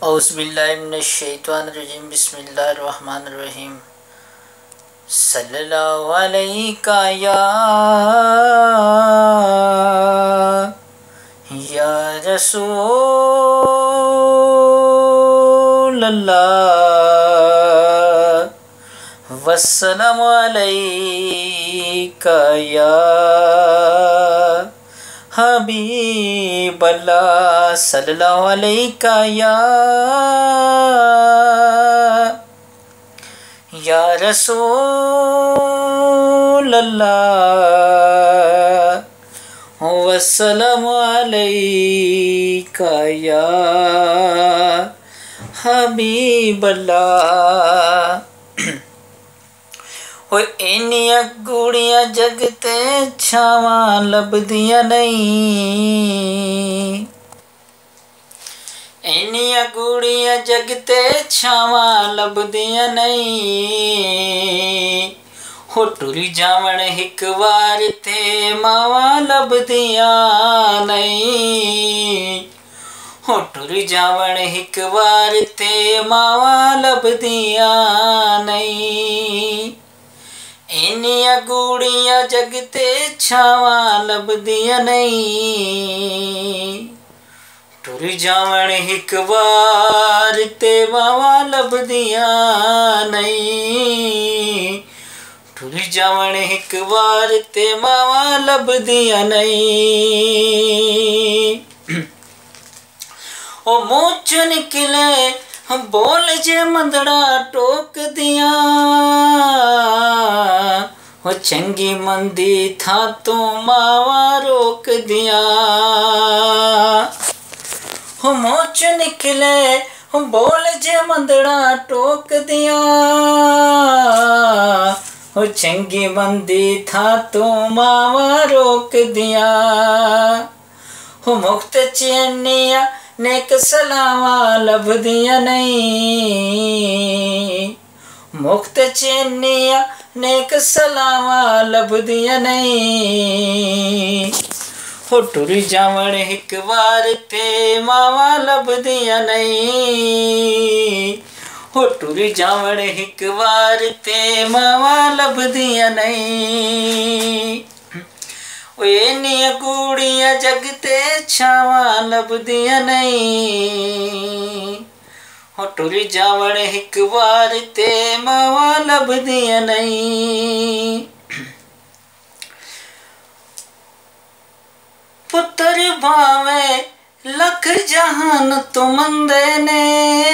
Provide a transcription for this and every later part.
औज़ुबिल्लाहिमिनश्शैतानिर्रजीम बिस्मिल्लाहिर्रहमानिर्रहीम। सल्लल्लाहु अलैका या रसूलल्लाह वस्सलामु अलैका या हबीबल्लाह सल्लल्लाहु अलैका या रसूलल्लाह वस्सलामु अलैका या हबीबल्लाह। हो इन्नियां गुड़ियां जगते छावां लभदियां नहीं, इन्नियां गुड़ियां जगते छावां लभदियां नहीं। हो टुरी जावण हिक वार ते मावां लभदियां नहीं, हो टुरी जावण हिक वार ते मावां लभदियां नहीं। इन्नियां गुड़ियां जगते छावां लभदियां नहीं, टुर जावण हिक वार ते मावां लभदियां नहीं, टुर जावण हिक वार ते मावां लभदियां नहीं। ओ मुँह चो निकले बोल जे मंदड़ा टोक दिया, हो चंगी मंदी था तो मावा रोक दिया। हो मुँह चो निकले बोल जे मंदड़ा टोक दिया, हो चंगी मंदी था तो मावा रोक दिया। हो मुक्त चैनिया नेक सलावा लभदियां नहीं, मुक्त चैनिया नेक सलावा लभदियां नहीं। हो टुर जावण हिक वार ते मावा लभदियां नहीं, हो टुर जावण हिक वार ते मावा लभदियां नहीं। इन्नियां गुड़ियां जगते छावां लभदियां नहीं, हो टुर जावण हिक वार ते मावां लभदियां नहीं। पुत्र भावे लख जहान तो मंदे ने,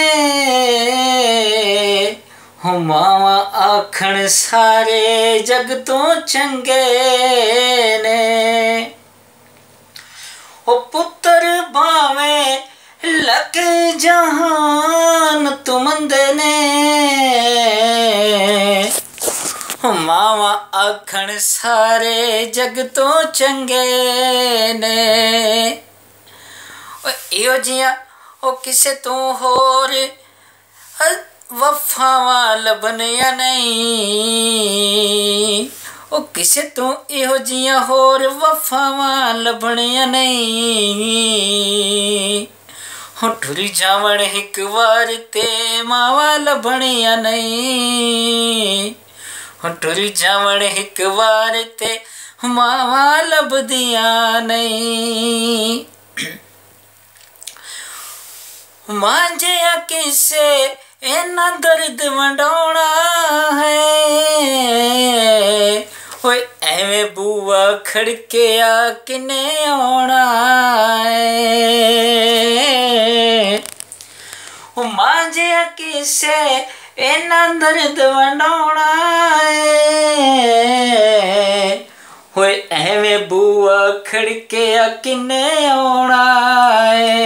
हो मावा आखण सारे जग तो चंगे ने। हो पुत्र भावे लख जहान तो मंदे ने, हो मावा आखण सारे जग तो चंगे ने। इहो जियां ओ किसे तो होर वफावां लभनियां नहीं, ओ किसे तो इहो जियां होर वफावां लभनियां नहीं। हो टुर जावण हिक वार ते मावां लभनियां नहीं, हो टुर जावण हिक वार ते मावां लभदियां नहीं। मांझे किसे इन्ना दर्द वंडाउणा है, होए एवें बूआ खड़किया किने आउणा है। मांझे किसे इन्ना दर्द वंडाउणा है, होए एवें बूआ खड़किया किने आउणा है।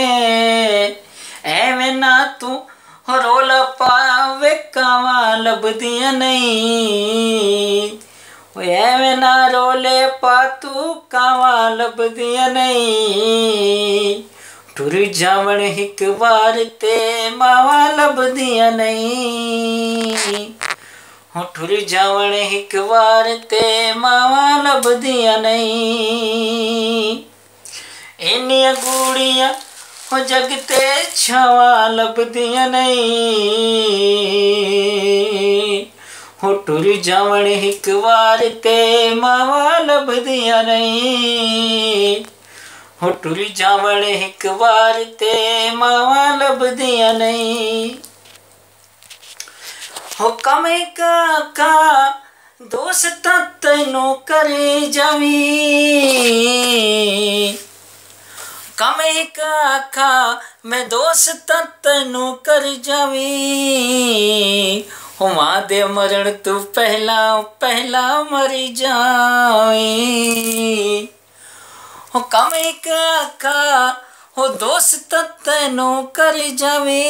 एवें ना तू रोला पावे कावां लभदियां नहीं, एवें ना रोले पा तू कावां लभदियां नहीं। टुर जावण हिक वार ते मावां लभदियां नहीं, हो टुर जावण हिक वार ते मावां लभदियां नहीं। इन्नियां गुड़ियां हो जग ते छावां लभदियां नहीं, हो टुर जावण हिक वार ते मावां लभदियां नहीं, हो टुर जावण हिक वार ते मावां लभदियां नहीं। हो कमे काका दोस्त तैनू करे जावी, कमे काका मैं दोस्त तैनू कर जावी, हो मां दे मरण तू पहला पहला मर जावी। हो कमे काका हो दोस्त तैनू कर जावी,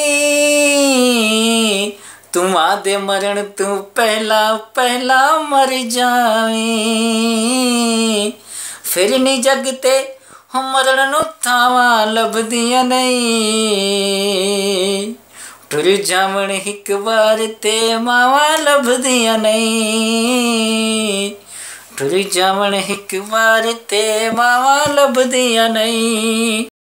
तू मां दे मरण तू पहला पहला मर जावी। फिर नी जग ते हो मरण नू थावां लभदियां नहीं, टुर जावण हिक बार ते मावां लभदियां नहीं, टुर जावण हिक बार ते मावां लभदियां नहीं।